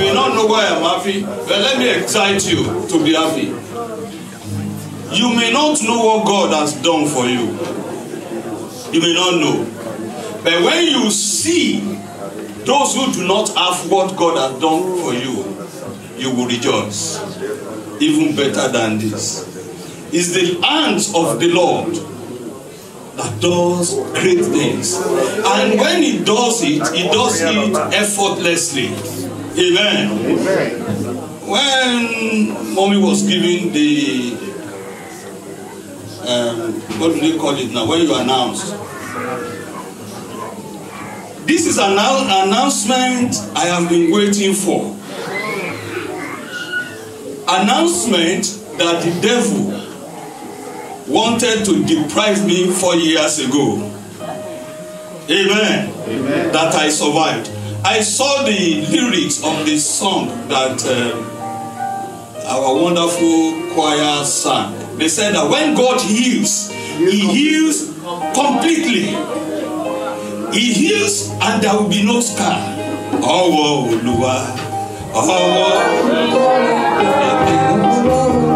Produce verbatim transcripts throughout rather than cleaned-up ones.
may not know why I'm happy, but let me excite you to be happy. You may not know what God has done for you. You may not know. But when you see those who do not have what God has done for you, you will rejoice. Even better than this. It's the hands of the Lord that does great things. And when He does it, He does it effortlessly. Amen. Amen. When mommy was giving the, um, what do they call it now? When you announce. This is an announcement I have been waiting for. Announcement that the devil wanted to deprive me four years ago. Amen. Amen. That I survived. I saw the lyrics of the song that uh, our wonderful choir sang. They said that when God heals, He heals completely. He heals and there will be no scar. Oh, oh, Lua. Oh, oh.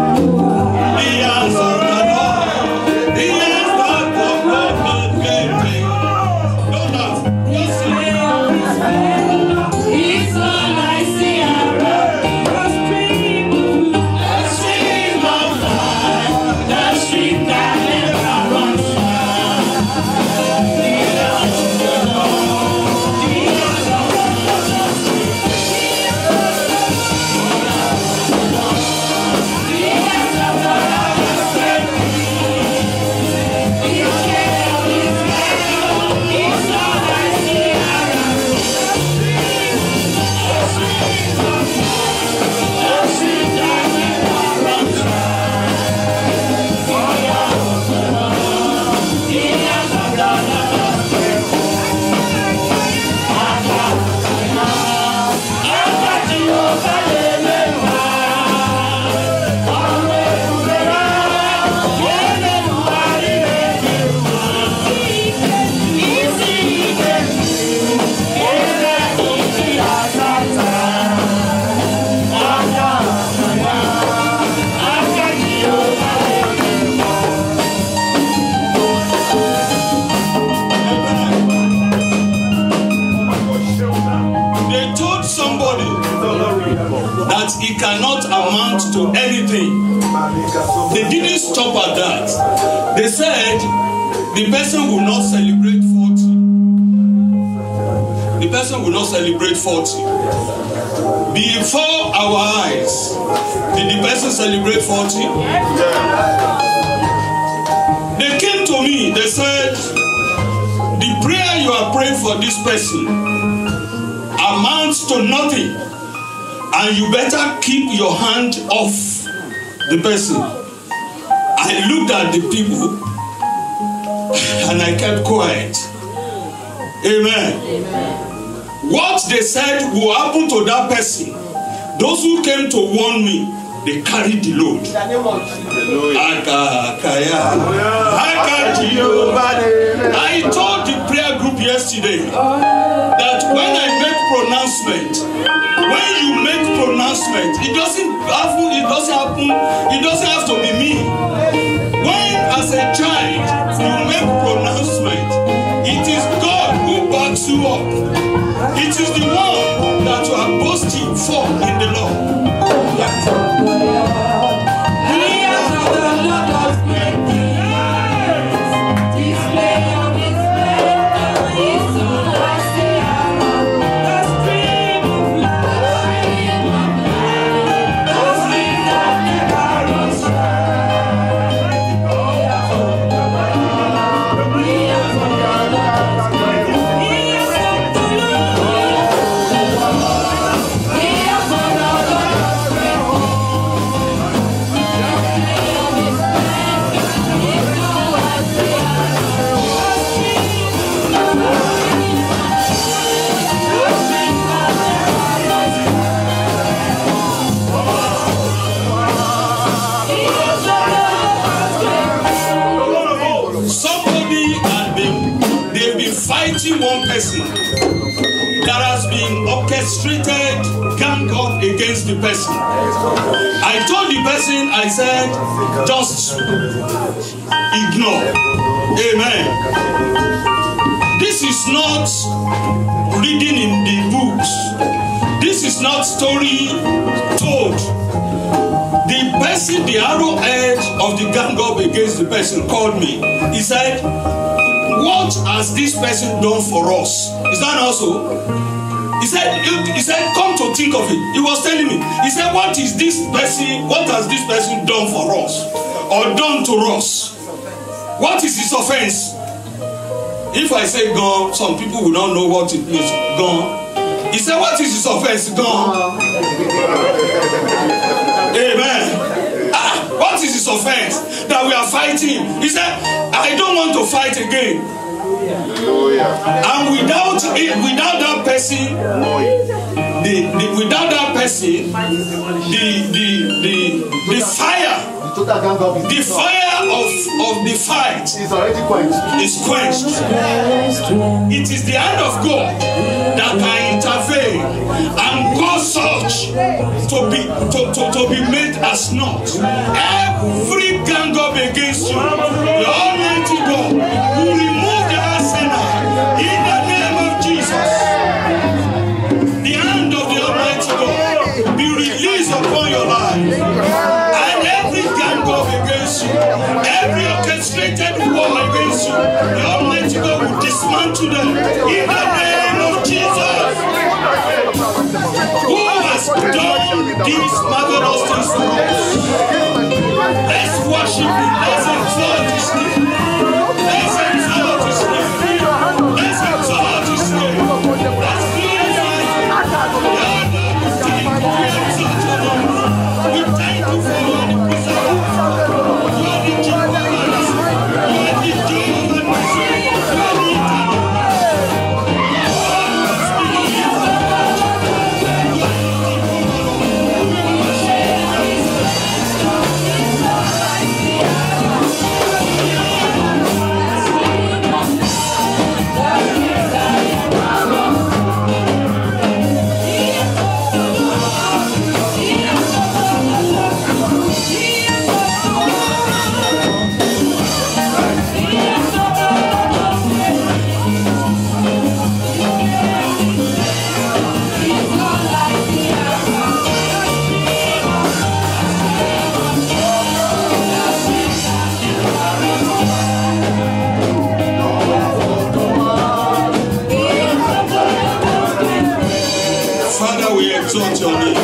It cannot amount to anything. They didn't stop at that. They said the person will not celebrate forty. The person will not celebrate forty. Before our eyes, did the person celebrate forty? They came to me, they said, the prayer you are praying for this person amounts to nothing. And you better keep your hand off the person. I looked at the people and I kept quiet. Amen. Amen. What they said will happen to that person, those who came to warn me, they carried the load. I told the prayer group yesterday that when I make pronouncement, when you make pronouncement, it doesn't happen, it doesn't happen, it doesn't have to be me. When as a child you make pronouncement, it is God who backs you up. It is the one that you are boasting for in the Lord. That's against the person. I told the person, I said, just ignore. Amen. This is not reading in the books. This is not story told. The person, the arrowhead of the gang up against the person called me. He said, what has this person done for us? Is that also? He said, he said, come to think of it. He was telling me, he said, what is this person, what has this person done for us? Or done to us? What is his offense? If I say gone, some people will not know what it means. Gone. He said, what is his offense? Gone. Amen. Ah, what is his offense? That we are fighting. He said, I don't want to fight again. And without it, without that person, the, the without that person, the the the the fire, the fire of of the fight is already quenched. Is quenched. It is the hand of God that can intervene and cause such to be to, to, to be made as naught. Every gang up against you, the Almighty God will remove the arsenal in the name of Jesus. The hand of the Almighty God be released upon your life. And every gang up against you, every orchestrated war against you, the Almighty God will dismantle them in the name of Jesus. Who has done these marvelous things for us? Let's worship Him. Let's exalt His name. Let's exalt His name. Let's exalt His name. Let's glorify Him. We thank you for your preserve. You are the Jehovah. You are the Jehovah. You are the exalt your name.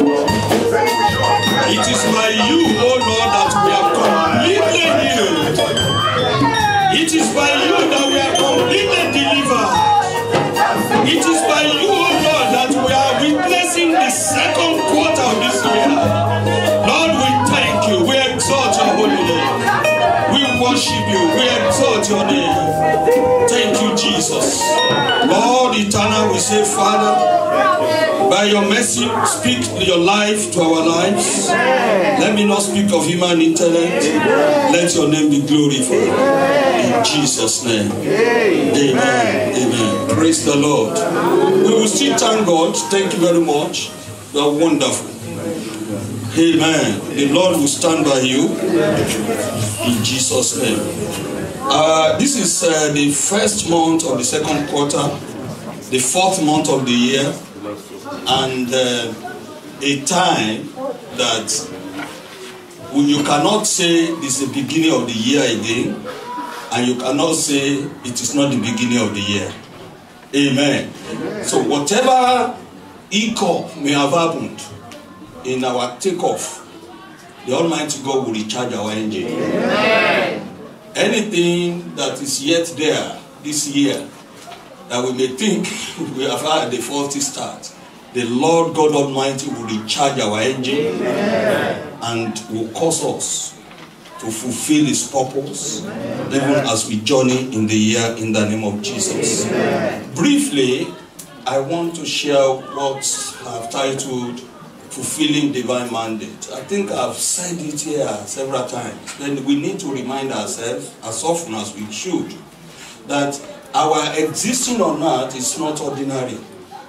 It is by you, O Lord, that we are completely healed. It is by you that we are completely delivered. It is by you, O Lord, that we are witnessing the second quarter of this year. Lord, we thank you. We exalt your holy name. We worship you. We exalt your name. Thank you, Jesus. Lord eternal, we say, Father, by your mercy, speak your life to our lives. Let me not speak of human intellect. Let your name be glorified. In Jesus' name. Amen. Amen. Praise the Lord. We will still thank God. Thank you very much. You are wonderful. Amen. The Lord will stand by you. In Jesus' name. Uh, this is uh, the first month of the second quarter, the fourth month of the year. And uh, a time that you cannot say this is the beginning of the year again, and you cannot say it is not the beginning of the year. Amen. Amen. So whatever hiccup may have happened in our takeoff, the Almighty God will recharge our engine. Amen. Anything that is yet there this year that we may think we have had a faulty start, the Lord God Almighty will recharge our engine. Amen. And will cause us to fulfill His purpose. Amen. Even as we journey in the year in the name of Jesus. Amen. Briefly, I want to share what I've titled Fulfilling Divine Mandate. I think I've said it here several times. Then we need to remind ourselves, as often as we should, that our existing on earth is not ordinary.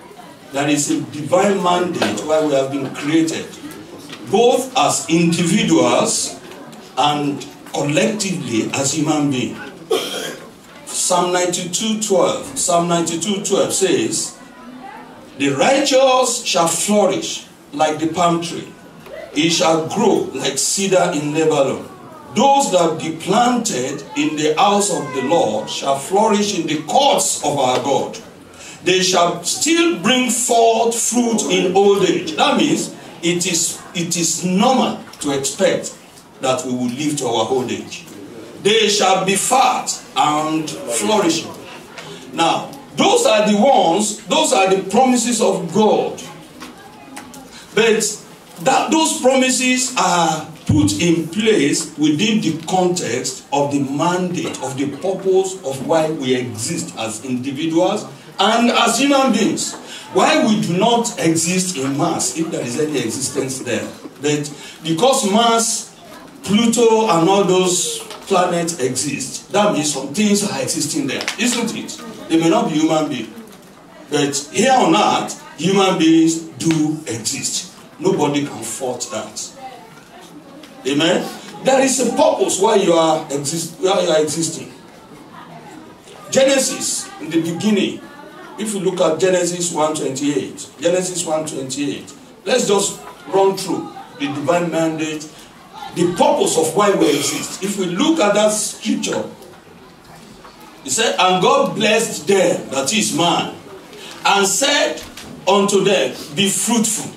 there is a divine mandate why we have been created, both as individuals and collectively as human beings. Psalm ninety-two twelve. Psalm ninety-two twelve says, "The righteous shall flourish like the palm tree. He shall grow like cedar in Lebanon. Those that be planted in the house of the Lord shall flourish in the courts of our God. They shall still bring forth fruit in old age." That means it is, it is normal to expect that we will live to our old age. They shall be fat and flourishing. Now, those are the ones, those are the promises of God. But that those promises are put in place within the context of the mandate, of the purpose of why we exist as individuals and as human beings. Why we do not exist in Mars, if there is any existence there. But because Mars, Pluto, and all those planets exist, that means some things are existing there, isn't it? They may not be human beings, but here on earth, human beings do exist. Nobody can fault that. Amen. There is a purpose why you are exist, why you are existing. Genesis, in the beginning, if you look at Genesis one twenty-eight, Genesis one twenty-eight, let's just run through the divine mandate, the purpose of why we exist. If we look at that scripture, it said, "And God blessed them," that is man, "and said unto them, be fruitful."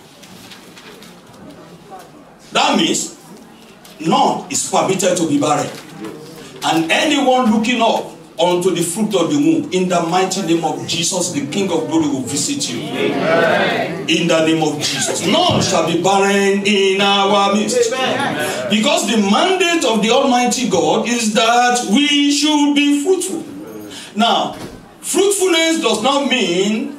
That means none is permitted to be barren. And anyone looking up unto the fruit of the womb, in the mighty name of Jesus, the King of glory will visit you. Amen. In the name of Jesus. None shall be barren in our midst. Amen. Because the mandate of the Almighty God is that we should be fruitful. Now, fruitfulness does not mean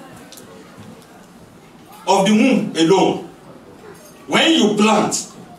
of the womb alone. When you plant,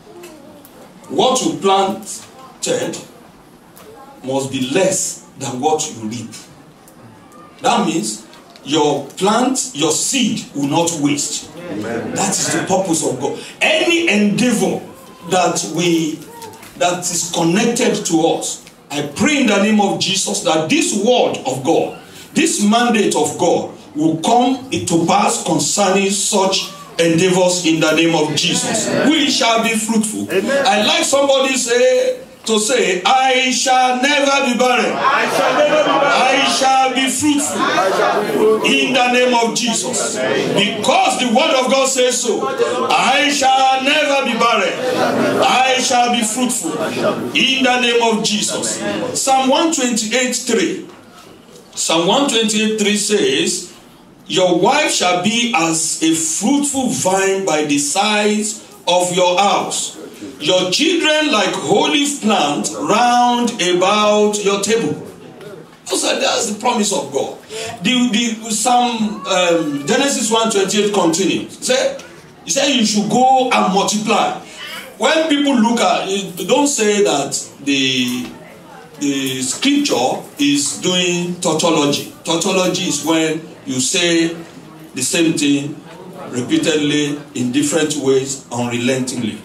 what you planted must be less than what you reap. That means your plant, your seed will not waste. Amen. That is the purpose of God. Any endeavor that we that is connected to us, I pray in the name of Jesus that this word of God, this mandate of God will come into pass concerning such endeavors in the name of Jesus. Amen. We shall be fruitful. Amen. I like somebody say to say, I shall never be barren. I shall never be barren. I shall be fruitful. I shall be fruitful. In the name of Jesus. Because the word of God says so. I shall never be barren. I shall be fruitful. In the name of Jesus. Psalm one twenty-eight three. Psalm one twenty-eight three says, your wife shall be as a fruitful vine by the sides of your house. Your children like olive plant round about your table. So that's the promise of God. The, the Psalm um, Genesis one twenty-eight continues. Say, he said you should go and multiply. When people look at it, don't say that the the scripture is doing tautology. Tautology is when you say the same thing repeatedly in different ways unrelentingly.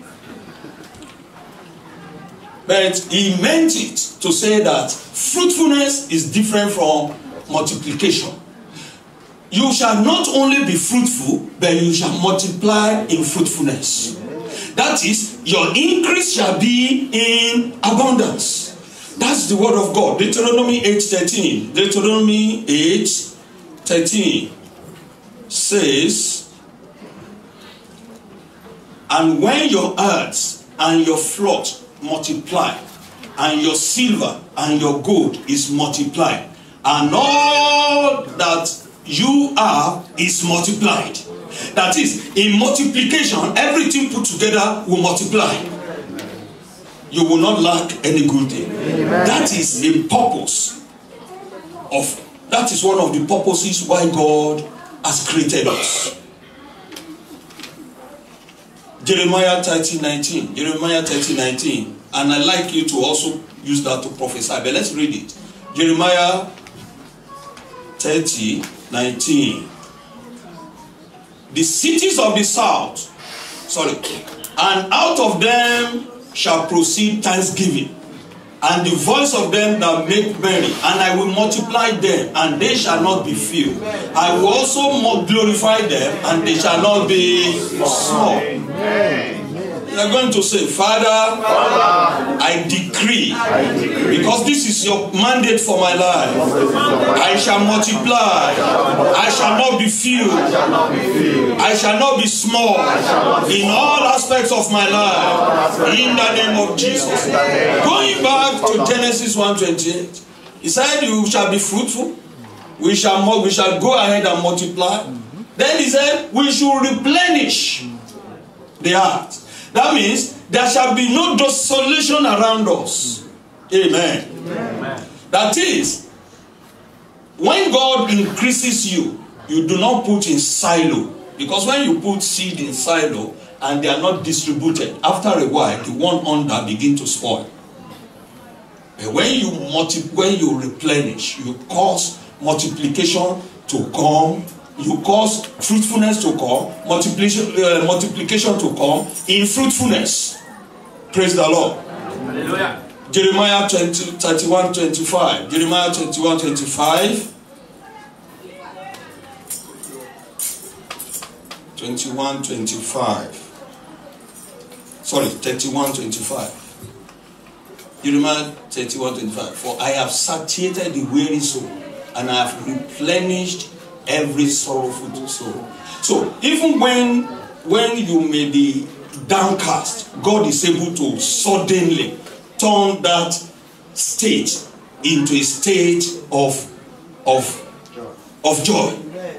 But he meant it to say that fruitfulness is different from multiplication. You shall not only be fruitful, but you shall multiply in fruitfulness. That is, your increase shall be in abundance. That's the word of God. Deuteronomy eight thirteen. Deuteronomy eight thirteen says, and when your herds and your flock multiply, and your silver and your gold is multiplied, and all that you are is multiplied. That is, in multiplication, everything put together will multiply. You will not lack any good thing. Amen. That is the purpose of, that is one of the purposes why God has created us. Jeremiah thirty nineteen. Jeremiah thirty nineteen. And I like you to also use that to prophesy. But let's read it. Jeremiah thirty nineteen. the cities of the south, sorry, and out of them shall proceed thanksgiving, and the voice of them that make merry, and I will multiply them, and they shall not be few. I will also glorify them, and they shall not be small. You are going to say, Father, Father I, decree, I decree, because this is your mandate for my life. I shall multiply. I shall not be few. I shall not be small in all aspects of my life. In the name of Jesus. Going back to Genesis one twenty-eight, he said, you shall be fruitful. We shall, we shall go ahead and multiply. Then he said, we should replenish the earth. That means there shall be no desolation around us. Amen. Amen. That is, when God increases you, you do not put in silo. Because when you put seed in silo and they are not distributed, after a while, the one under begin to spoil. But when you multi when you replenish, you cause multiplication to come. You cause fruitfulness to come, multiplication, uh, multiplication to come in fruitfulness. Praise the Lord. Hallelujah. Jeremiah thirty-one twenty-five. Jeremiah twenty-one twenty-five. twenty-one twenty-five. Sorry, thirty-one twenty-five. Jeremiah thirty-one twenty-five. For I have satiated the weary soul, and I have replenished every sorrowful soul. So even when when you may be downcast, God is able to suddenly turn that state into a state of of of joy.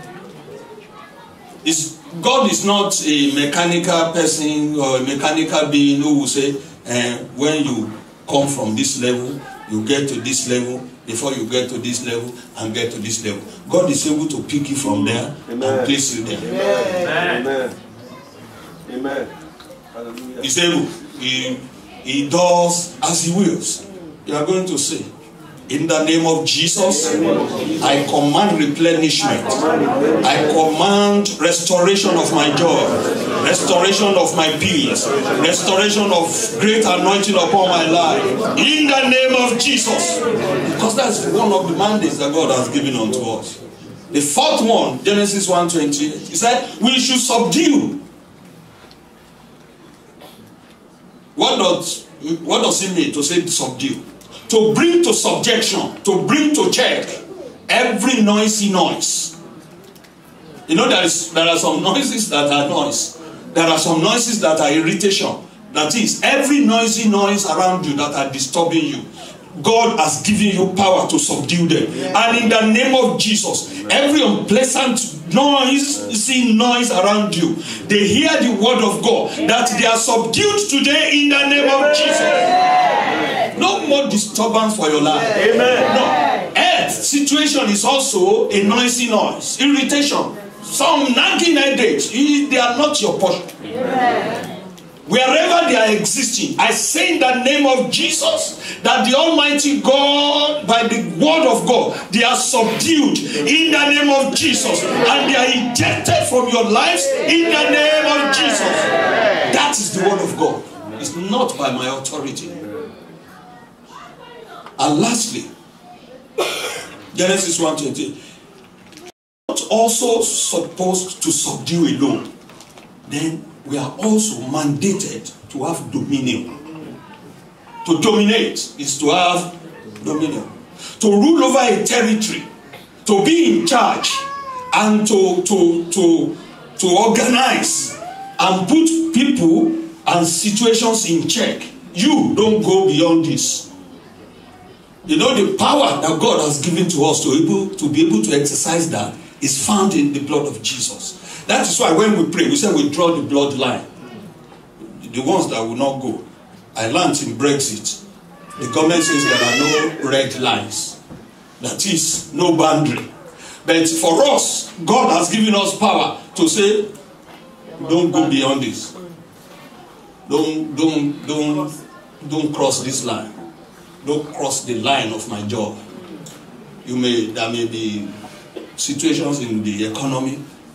Is God is not a mechanical person or a mechanical being who will say, uh, when you come from this level, you get to this level, before you get to this level and get to this level. God is able to pick you from there. Amen. And place you there. Amen. Amen. Amen. Hallelujah. He's able. He, he does as he wills. You are going to say, in the name of Jesus, I command replenishment. I command restoration of my joy, restoration of my peace, restoration of great anointing upon my life. In the name of Jesus. Because that's one of the mandates that God has given unto us. The fourth one, Genesis one twenty-eight, he said, we should subdue. What does, what does it mean to say subdue? To bring to subjection, to bring to check every noisy noise. You know, there is there are some noises that are noise. There are some noises that are irritation. That is, every noisy noise around you that are disturbing you, God has given you power to subdue them. Yeah. And in the name of Jesus, every unpleasant noise, see noise around you, they hear the word of God that they are subdued today in the name of Jesus. No more disturbance for your life. Amen. No. Earth situation is also a noisy noise, irritation, some nagging headaches. They are not your portion. Amen. Wherever they are existing, I say in the name of Jesus that the Almighty God, by the word of God, they are subdued in the name of Jesus, and they are ejected from your lives in the name of Jesus. That is the word of God. It's not by my authority. And lastly, Genesis one twenty, not also supposed to subdue alone. Then we are also mandated to have dominion. To dominate is to have dominion. To rule over a territory, to be in charge, and to, to, to, to organize and put people and situations in check. You don't go beyond this. You know, the power that God has given to us to, able, to be able to exercise that is found in the blood of Jesus. That is why when we pray, we say we draw the bloodline. The ones that will not go. I learned in Brexit, the government says there are no red lines. That is, no boundary. But for us, God has given us power to say, don't go beyond this. Don't, don't, don't, don't cross this line. Don't cross the line of my job. You may, there may be situations in the economy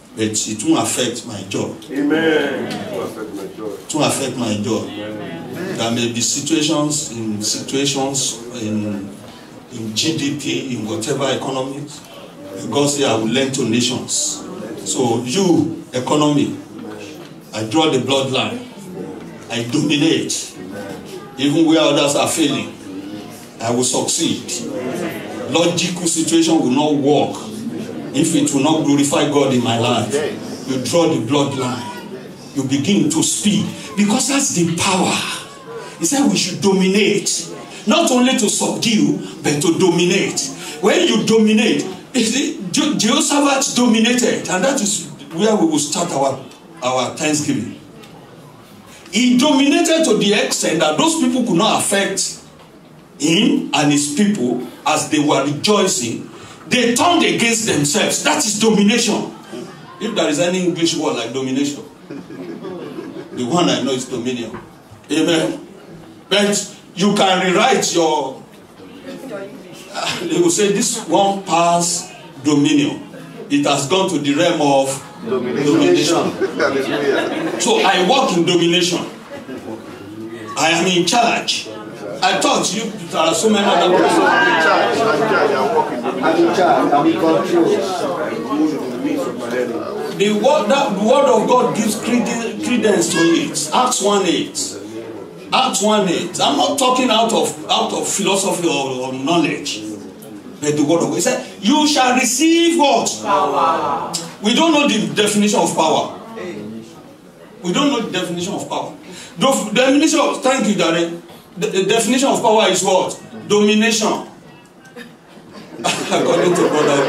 but it won't affect my job. Amen. It won't affect my job. It won't affect my job. Amen. There may be situations in situations in in G D P, in whatever economy. God said, I will lend to nations. So you, economy, I draw the bloodline. I dominate. Even where others are failing, I will succeed. Logical situation will not work if it will not glorify God in my life. You draw the bloodline. You begin to speak. Because that's the power. He said we should dominate. Not only to subdue, but to dominate. When you dominate, Jehoshaphat dominated. And that is where we will start our, our Thanksgiving. He dominated to the extent that those people could not affect him and his people as they were rejoicing. They turned against themselves. That is domination. If there is any English word like domination, the one I know is dominion. Amen. But you can rewrite your, uh, they will say this one pass dominion. It has gone to the realm of domination. domination. So I work in domination. I am in charge. I thought you there are so many other people. I'm in charge. I'm in charge. I'm working domination. I'm in charge. I'm in control. The word, that, the word of God gives credence to it. Acts one eight. Acts one eight. I'm not talking out of out of philosophy or, or knowledge. But the word of God, it said, you shall receive what? Power. We don't know the definition of power. We don't know the definition of power. The definition of, thank you, Darren. The, the definition of power is what? Domination. According to brother.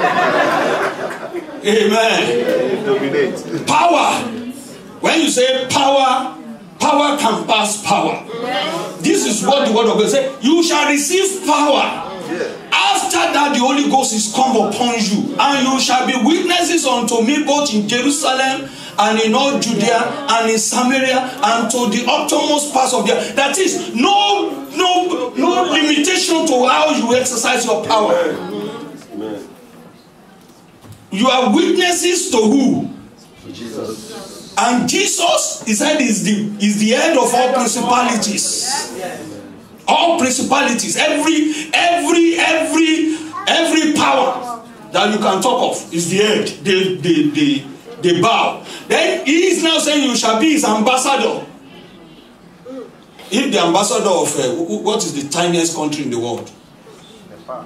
Amen. Dominate. Power. When you say power, power can pass power. This is what the word of God says. You shall receive power. After that, the Holy Ghost is come upon you, and you shall be witnesses unto me both in Jerusalem and in all Judea and in Samaria and to the uttermost parts of the earth. That is, no, no, no limitation to how you exercise your power. Amen. You are witnesses to who? Jesus. And Jesus, he said, is the is the head of all principalities. All principalities, every, every, every, every power that you can talk of is the head. They, they, they, they bow. Then he is now saying you shall be his ambassador. If the ambassador of uh, what is the tiniest country in the world? Nepal.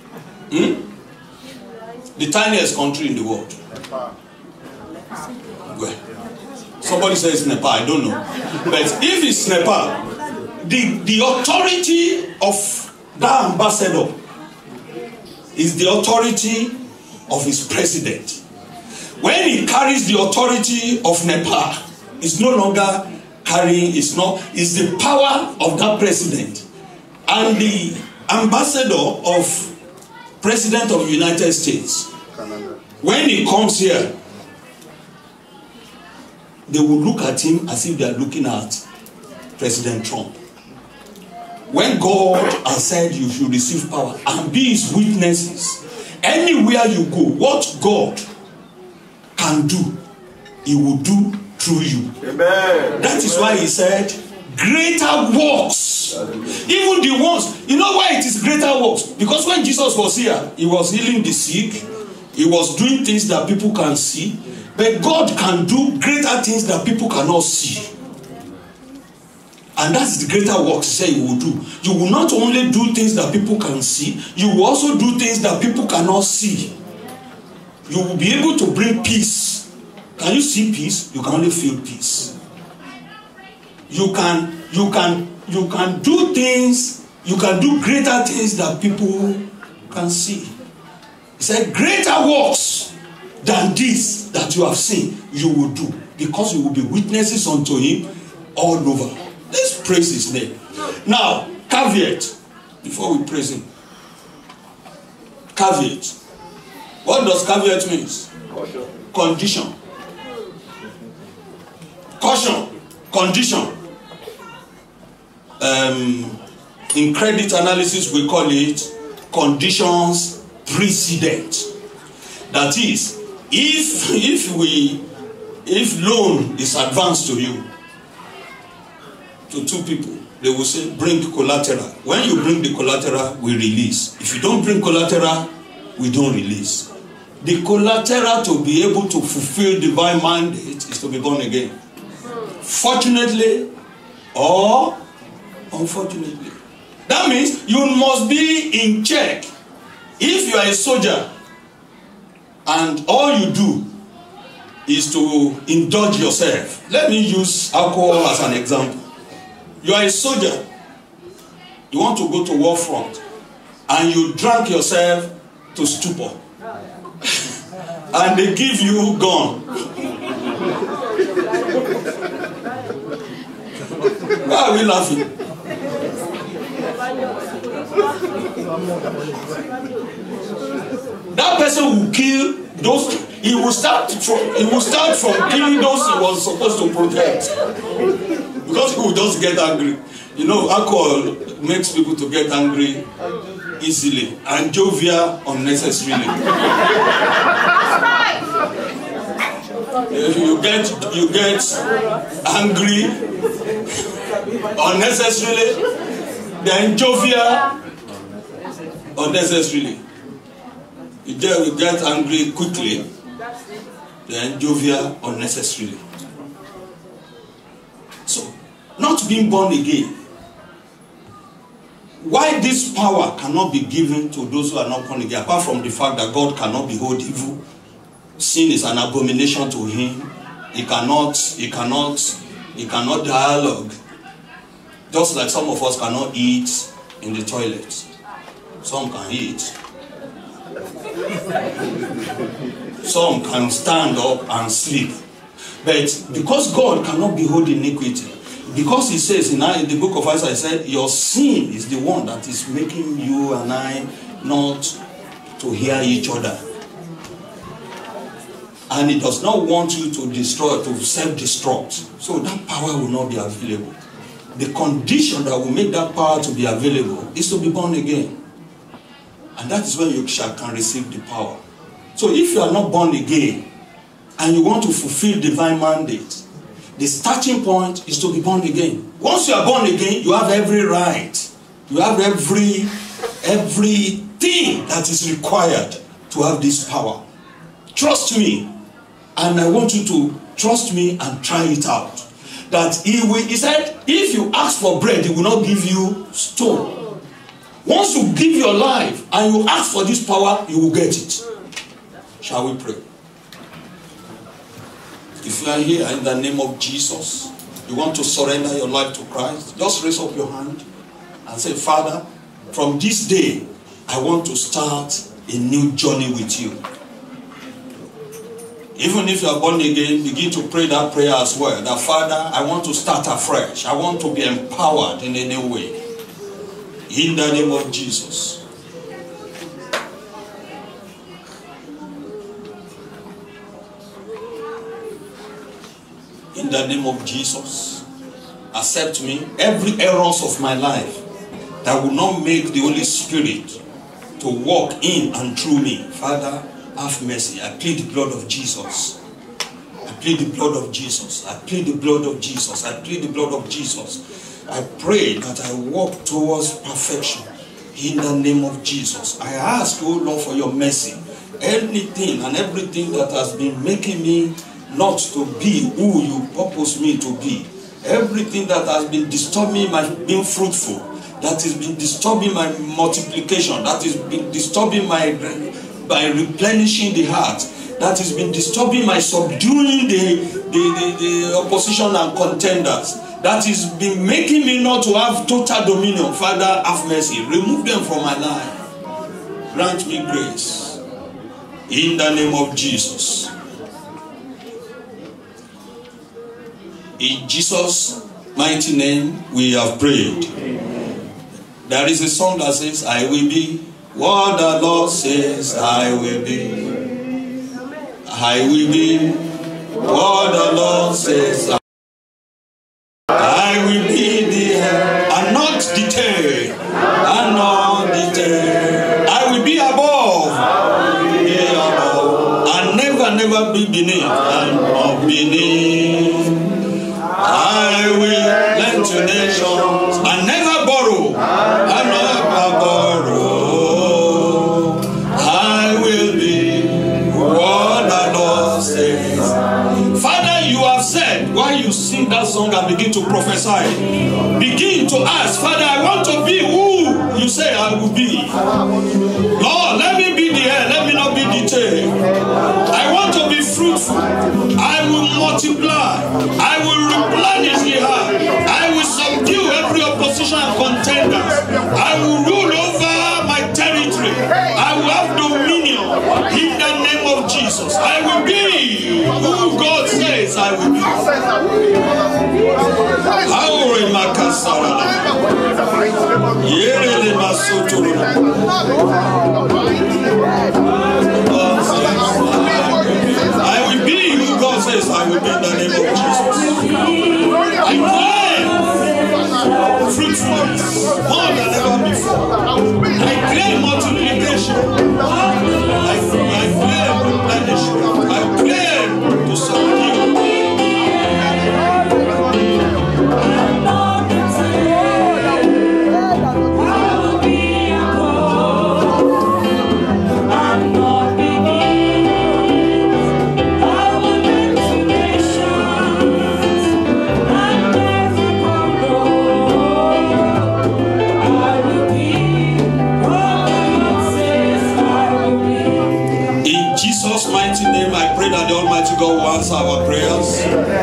Hmm? The tiniest country in the world. Nepal. Where? Somebody says Nepal, I don't know. But if it's Nepal, the, the authority of that ambassador is the authority of his president. When he carries the authority of Nepal, it's no longer carrying, it's not, it's the power of that president. And the ambassador of President of the United States, Canada. When he comes here, they will look at him as if they are looking at President Trump. When God has said you should receive power and be his witnesses, anywhere you go, what God can do, he will do through you. Amen. That is why he said, greater works. Even the ones, you know why it is greater works? Because when Jesus was here, he was healing the sick, he was doing things that people can see, but God can do greater things that people cannot see. And that's the greater works he said you will do. You will not only do things that people can see, you will also do things that people cannot see. You will be able to bring peace. Can you see peace? You can only feel peace. You can, you can, you can do things, you can do greater things that people can see. He said, greater works than this that you have seen, you will do. Because you will be witnesses unto him all over. Let's praise his name. Now, caveat, before we praise him. Caveat. What does caveat mean? Caution. Condition. Caution. Condition. Um, in credit analysis, we call it conditions precedent. That is, If if we if loan is advanced to you, to two people, they will say, bring collateral. When you bring the collateral, we release. If you don't bring collateral, we don't release. The collateral to be able to fulfill divine mandate is to be born again. Fortunately or unfortunately. That means you must be in check. If you are a soldier and all you do is to indulge yourself. Let me use alcohol as an example. You are a soldier. You want to go to war front and you drank yourself to stupor. And they give you gun. Why are we laughing? That person will kill those. He will start from. He will start from killing those he was supposed to protect, because he will just get angry. You know, alcohol makes people to get angry easily and jovial unnecessarily. You get you get angry unnecessarily, then jovial unnecessarily. You get, you get angry quickly, then jovial unnecessarily. So, not being born again. Why this power cannot be given to those who are not born again, apart from the fact that God cannot behold evil, sin is an abomination to him. He cannot, he cannot, he cannot dialogue. Just like some of us cannot eat in the toilet. Some can eat. Some can stand up and sleep. But because God cannot behold iniquity, because he says in the book of Isaiah, he said, your sin is the one that is making you and I not to hear each other. And he does not want you to destroy, to self-destruct. So that power will not be available. The condition that will make that power to be available is to be born again. And that is when you shall can receive the power. So if you are not born again, and you want to fulfill divine mandate, the starting point is to be born again. Once you are born again, you have every right. You have every, everything that is required to have this power. Trust me. And I want you to trust me and try it out. That he will, he said, if you ask for bread, he will not give you stone. Once you give your life and you ask for this power, you will get it. Shall we pray? If you are here in the name of Jesus, you want to surrender your life to Christ, just raise up your hand and say, Father, from this day, I want to start a new journey with you. Even if you are born again, begin to pray that prayer as well. That Father, I want to start afresh. I want to be empowered in a new way. In the name of Jesus. In the name of Jesus. Accept me. Every errors of my life that will not make the Holy Spirit to walk in and through me. Father, have mercy. I plead the blood of Jesus. I plead the blood of Jesus. I plead the blood of Jesus. I plead the blood of Jesus. I pray that I walk towards perfection in the name of Jesus. I ask, oh Lord, for your mercy. Anything and everything that has been making me not to be who you purpose me to be, everything that has been disturbing my being fruitful, that has been disturbing my multiplication, that has been disturbing my by replenishing the heart, that has been disturbing my subduing the, the, the, the opposition and contenders, that has been making me not to have total dominion. Father, have mercy. Remove them from my life. Grant me grace. In the name of Jesus. In Jesus' mighty name, we have prayed. Amen. There is a song that says, I will be what the Lord says I will be. I will be what the Lord says I will be the head and not the tail, and not the tail. I will be above, I will be above, and never, never beneath and not beneath. I will lend to nations and never borrow. I never borrow. I will be what the Lord says. Father, you have said, while you sing that song and begin to prophesy, begin to ask, Father, I want to be who you say I will be. Lord, let me be the head, let me not be the tail. I want to be fruitful. I will multiply. I will replenish the heart. I will subdue every opposition and contender. I will rule over my territory. I will have dominion in the name of Jesus. I will be who God says I will be. I will be who God says I will be in the name of Jesus. I claim fruitfulness more than ever before. I claim multiplication. I, I claim replenishment. I claim to subdue. God will answer our prayers.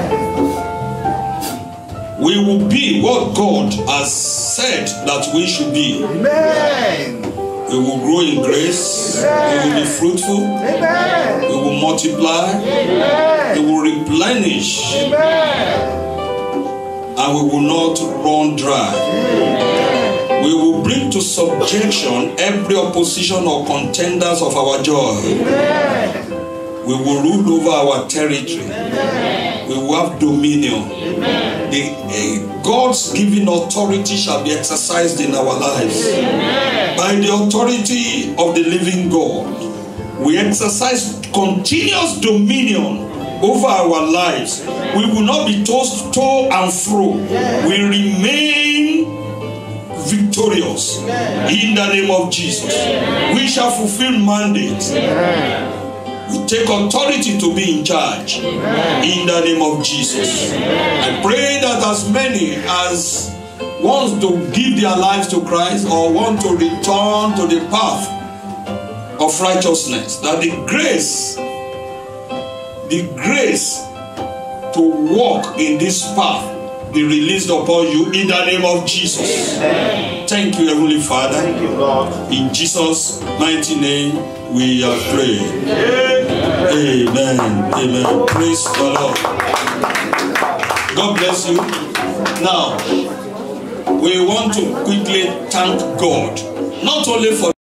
We will be what God has said that we should be. Amen. We will grow in grace. Amen. We will be fruitful. Amen. We will multiply. Amen. We will replenish. Amen. And we will not run dry. Amen. We will bring to subjection every opposition or contenders of our joy. Amen. We will rule over our territory. Amen. We will have dominion. The, uh, God's given authority shall be exercised in our lives. Amen. By the authority of the living God, we exercise continuous dominion over our lives. We will not be tossed to and fro. We remain victorious in the name of Jesus. We shall fulfill mandate. We take authority to be in charge. Amen. In the name of Jesus. Amen. I pray that as many as want to give their lives to Christ or want to return to the path of righteousness, that the grace, the grace to walk in this path be released upon you in the name of Jesus. Amen. Thank you, Heavenly Father. Thank you, Lord. In Jesus' mighty name we are praying. Amen. Amen. Praise the Lord. God bless you. Now, we want to quickly thank God, not only for